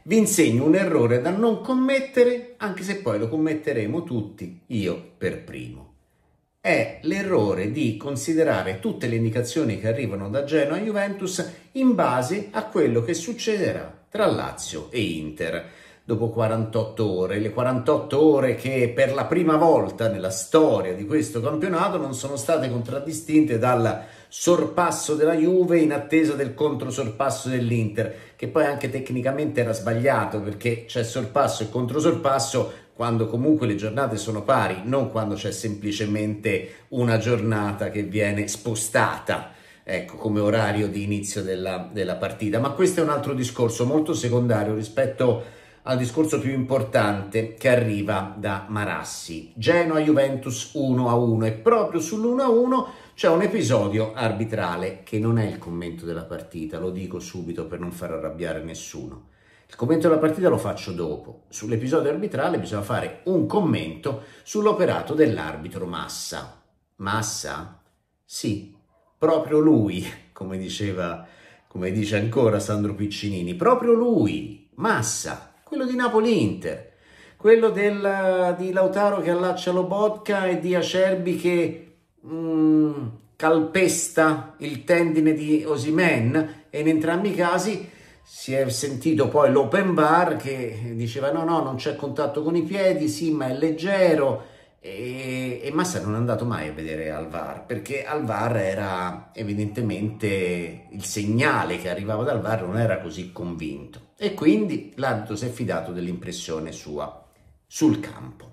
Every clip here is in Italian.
Vi insegno un errore da non commettere, anche se poi lo commetteremo tutti, io per primo. È l'errore di considerare tutte le indicazioni che arrivano da Genoa a Juventus in base a quello che succederà tra Lazio e Inter. Dopo 48 ore, le 48 ore che per la prima volta nella storia di questo campionato non sono state contraddistinte dal sorpasso della Juve in attesa del controsorpasso dell'Inter, che poi anche tecnicamente era sbagliato perché c'è sorpasso e controsorpasso quando comunque le giornate sono pari, non quando c'è semplicemente una giornata che viene spostata, ecco, come orario di inizio della partita. Ma questo è un altro discorso molto secondario rispetto al discorso più importante che arriva da Marassi. Genoa-Juventus 1-1 e proprio sull'1-1 c'è un episodio arbitrale che non è il commento della partita, lo dico subito per non far arrabbiare nessuno. Il commento della partita lo faccio dopo. Sull'episodio arbitrale bisogna fare un commento sull'operato dell'arbitro Massa. Massa? Sì, proprio lui, come dice ancora Sandro Piccinini, proprio lui, Massa. Quello di Napoli-Inter, quello di Lautaro che allaccia Lobotka e di Acerbi che calpesta il tendine di Osimhen, e in entrambi i casi si è sentito poi l'open bar che diceva no, non c'è contatto con i piedi, sì, ma è leggero, e Massa non è andato mai a vedere al VAR, perché al VAR era evidentemente il segnale che arrivava dal VAR non era così convinto, e quindi l'arbitro si è fidato dell'impressione sua sul campo.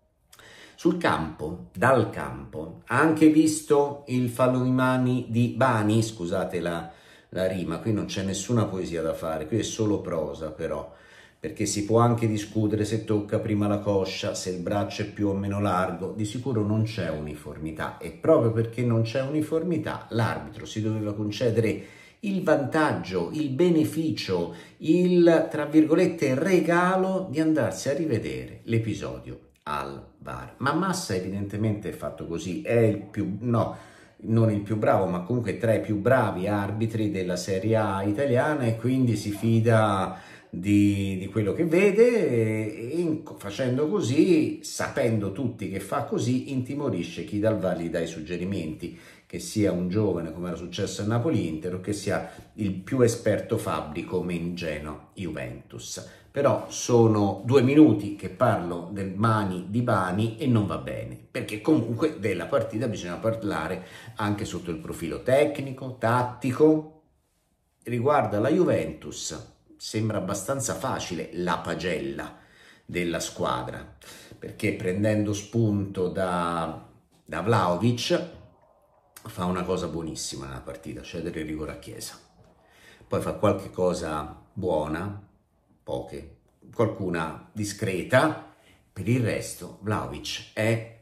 Dal campo, ha anche visto il fallo di mani di Bani, scusate la rima, qui non c'è nessuna poesia da fare, qui è solo prosa però, perché si può anche discutere se tocca prima la coscia, se il braccio è più o meno largo, di sicuro non c'è uniformità, e proprio perché non c'è uniformità l'arbitro si doveva concedere il vantaggio, il beneficio, il, tra virgolette, regalo di andarsi a rivedere l'episodio al VAR. Ma Massa evidentemente è fatto così, è il più, no, non il più bravo, ma comunque tra i più bravi arbitri della Serie A italiana, e quindi si fida di quello che vede, e facendo così, sapendo tutti che fa così, intimorisce chi dal VAR gli dà i suggerimenti, che sia un giovane come era successo a Napoli-Inter o che sia il più esperto Fabbri come in Genoa-Juventus. Però sono 2 minuti che parlo del mani di Bani e non va bene, perché comunque della partita bisogna parlare anche sotto il profilo tecnico, tattico. Riguarda la Juventus, sembra abbastanza facile la pagella della squadra, perché prendendo spunto da Vlahovic fa una cosa buonissima nella partita, cedere il rigore a Chiesa. Poi fa qualche cosa buona, poche, qualcuna discreta. Per il resto Vlahovic è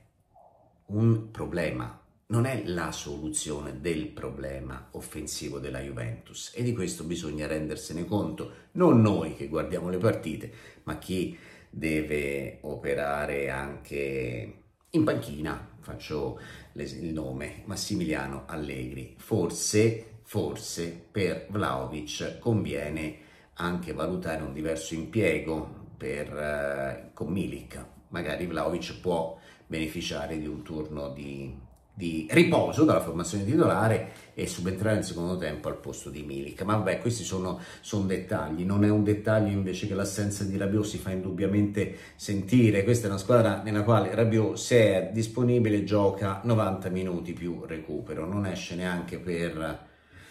un problema, non è la soluzione del problema offensivo della Juventus, e di questo bisogna rendersene conto, non noi che guardiamo le partite, ma chi deve operare anche in panchina. Faccio il nome: Massimiliano Allegri. Forse per Vlahovic conviene anche valutare un diverso impiego con Milik. Magari Vlahovic può beneficiare di un turno di riposo dalla formazione titolare e subentrare nel secondo tempo al posto di Milik. Ma vabbè, questi sono dettagli. Non è un dettaglio invece che l'assenza di Rabiot si fa indubbiamente sentire. Questa è una squadra nella quale Rabiot, se è disponibile, gioca 90 minuti più recupero, non esce neanche per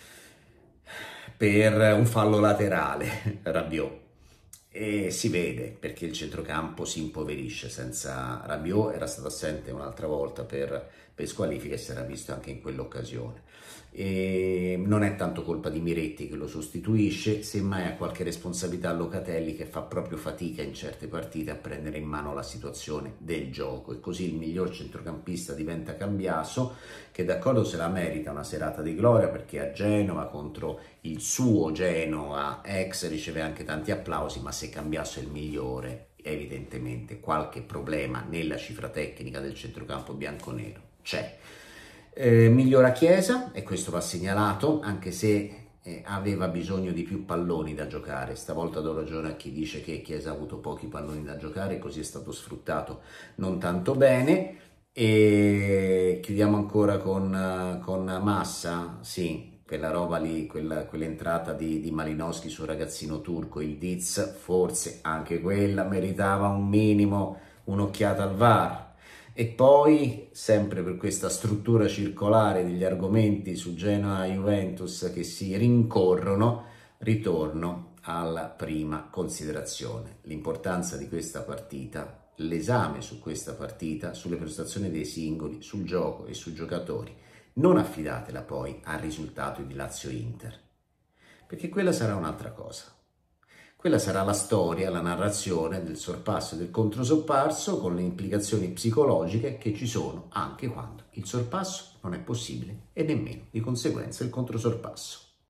un fallo laterale Rabiot, e si vede perché il centrocampo si impoverisce senza Rabiot. Era stato assente un'altra volta per squalifica e si era visto anche in quell'occasione. E non è tanto colpa di Miretti che lo sostituisce, semmai ha qualche responsabilità Locatelli, che fa proprio fatica in certe partite a prendere in mano la situazione del gioco, e così il miglior centrocampista diventa Cambiaso, che d'accordo se la merita una serata di gloria, perché a Genova contro il suo Genoa ex riceve anche tanti applausi, ma se Cambiaso è il migliore evidentemente qualche problema nella cifra tecnica del centrocampo bianconero c'è. Migliora Chiesa, e questo va segnalato, anche se aveva bisogno di più palloni da giocare. Stavolta do ragione a chi dice che Chiesa ha avuto pochi palloni da giocare, così è stato sfruttato non tanto bene. E chiudiamo ancora con Massa, sì, quella roba lì, quell'entrata di Malinowski sul ragazzino turco, il Diz, forse anche quella meritava un minimo, un'occhiata al VAR. E poi, sempre per questa struttura circolare degli argomenti su Genoa e Juventus che si rincorrono, ritorno alla prima considerazione, l'importanza di questa partita, l'esame su questa partita, sulle prestazioni dei singoli, sul gioco e sui giocatori. Non affidatela poi al risultato di Lazio-Inter, perché quella sarà un'altra cosa. Quella sarà la storia, la narrazione del sorpasso e del controsorpasso con le implicazioni psicologiche che ci sono anche quando il sorpasso non è possibile e nemmeno di conseguenza il controsorpasso.